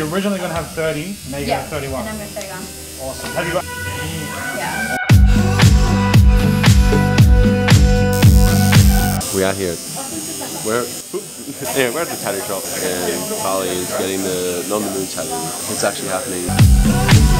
you're originally going to have 30, now you're going to have 31. And I'm going to 31. Awesome. Have you got... Yeah. We out here. We're at the tattoo shop and Carly is getting the on the moon tattoo. It's actually happening.